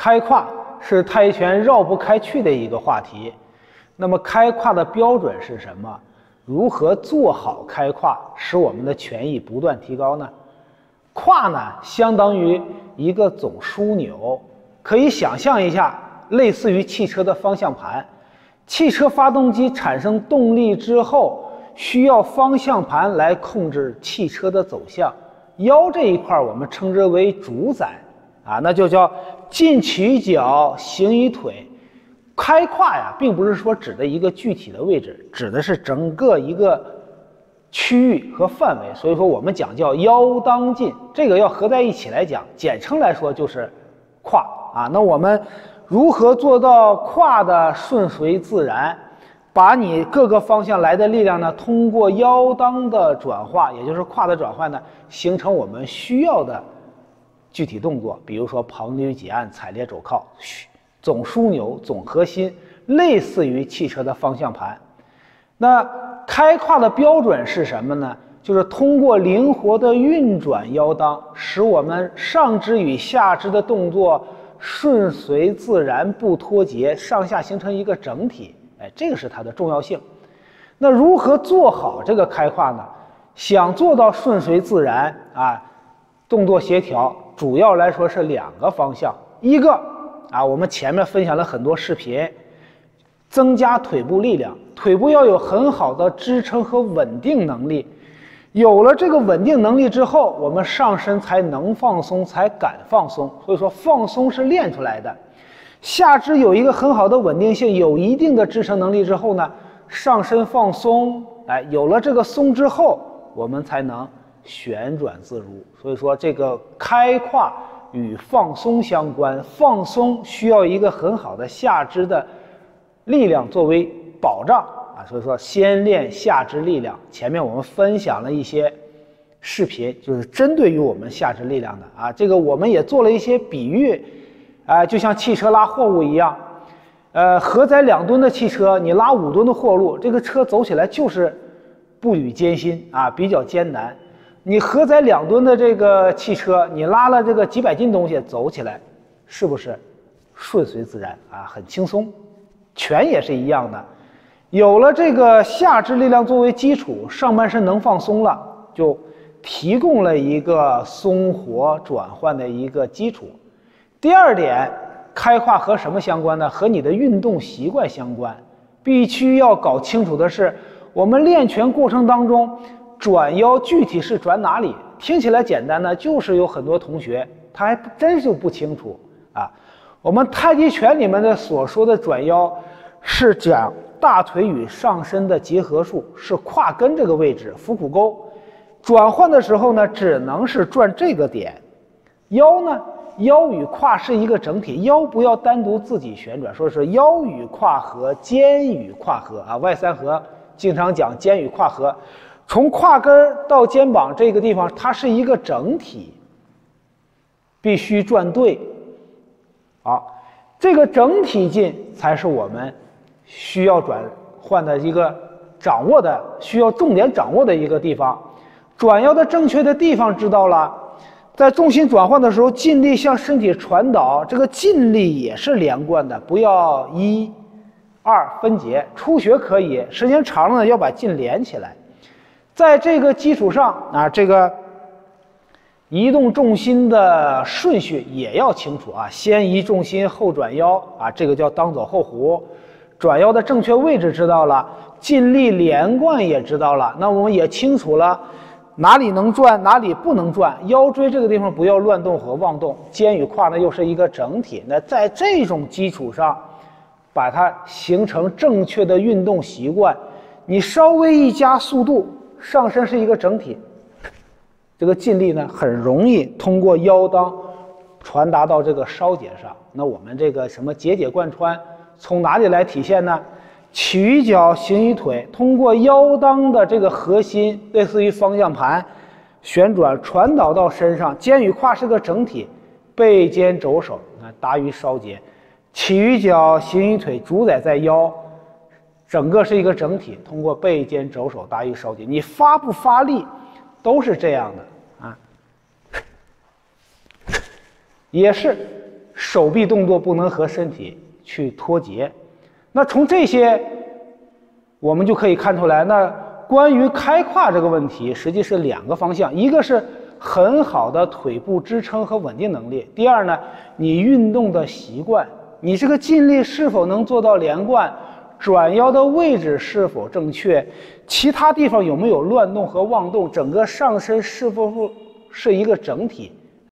开胯是太极拳绕不开去的一个话题。那么开胯的标准是什么？如何做好开胯，使我们的拳艺不断提高呢？胯呢，相当于一个总枢纽，可以想象一下，类似于汽车的方向盘。汽车发动机产生动力之后，需要方向盘来控制汽车的走向。腰这一块我们称之为主宰啊，那就叫进起于脚，行于腿。开胯呀，并不是说指的一个具体的位置，指的是整个一个区域和范围。所以说我们讲叫腰当进，这个要合在一起来讲，简称来说就是胯啊。那我们如何做到胯的顺随自然，把你各个方向来的力量呢，通过腰当的转化，也就是胯的转换呢，形成我们需要的具体动作，比如说捧捋挤按、踩列肘靠，总枢纽、总核心，类似于汽车的方向盘。那开胯的标准是什么呢？就是通过灵活的运转腰当，使我们上肢与下肢的动作顺随自然，不脱节，上下形成一个整体。这个是它的重要性。那如何做好这个开胯呢？想做到顺随自然啊，动作协调，主要来说是两个方向。一个啊，我们前面分享了很多视频，增加腿部力量，腿部要有很好的支撑和稳定能力。有了这个稳定能力之后，我们上身才能放松，才敢放松。所以说放松是练出来的。下肢有一个很好的稳定性，有一定的支撑能力之后呢，上身放松，有了这个松之后，我们才能旋转自如。所以说这个开胯与放松相关，放松需要一个很好的下肢的力量作为保障啊，所以说先练下肢力量。前面我们分享了一些视频，就是针对于我们下肢力量的啊，这个我们也做了一些比喻。就像汽车拉货物一样，荷载2吨的汽车，你拉5吨的货物，这个车走起来就是步履艰辛啊，比较艰难。你荷载2吨的这个汽车，你拉了这个几百斤东西，走起来是不是顺随自然啊，很轻松？拳也是一样的，有了这个下肢力量作为基础，上半身能放松了，就提供了一个松活转换的一个基础。第二点，开胯和什么相关呢？和你的运动习惯相关。必须要搞清楚的是，我们练拳过程当中，转腰具体是转哪里？听起来简单呢，就是有很多同学他还真就不清楚啊。我们太极拳里面的所说的转腰，是讲大腿与上身的结合处，是胯根这个位置，腹股沟。转换的时候呢，只能是转这个点。腰呢？腰与胯是一个整体，腰不要单独自己旋转，说是腰与胯合，肩与胯合啊。外三合经常讲肩与胯合，从胯根到肩膀这个地方，它是一个整体，必须转对。好，这个整体劲才是我们需要转换的一个掌握的，需要重点掌握的一个地方。转腰的正确的地方知道了。在重心转换的时候，劲力向身体传导，这个劲力也是连贯的，不要1、2分解。初学可以，时间长了呢，要把劲连起来。在这个基础上啊，这个移动重心的顺序也要清楚啊，先移重心后转腰啊，这个叫当走后弧。转腰的正确位置知道了，劲力连贯也知道了，那我们也清楚了。哪里能转，哪里不能转，腰椎这个地方不要乱动和妄动，肩与胯呢又是一个整体。那在这种基础上，把它形成正确的运动习惯，你稍微一加速度，上身是一个整体，这个劲力呢很容易通过腰当传达到这个梢节上。那我们这个什么节节贯穿，从哪里来体现呢？起于脚，行于腿，通过腰当的这个核心，类似于方向盘旋转传导到身上。肩与胯是个整体，背肩肘手达于梢节，起于脚，行于腿，主宰在腰，整个是一个整体，通过背肩肘手达于梢节。你发不发力都是这样的啊，也是手臂动作不能和身体去脱节。那从这些我们就可以看出来，那关于开胯这个问题实际是两个方向，一个是很好的腿部支撑和稳定能力，第二呢，你运动的习惯，你这个劲力是否能做到连贯，转腰的位置是否正确，其他地方有没有乱动和妄动，整个上身是否是一个整体，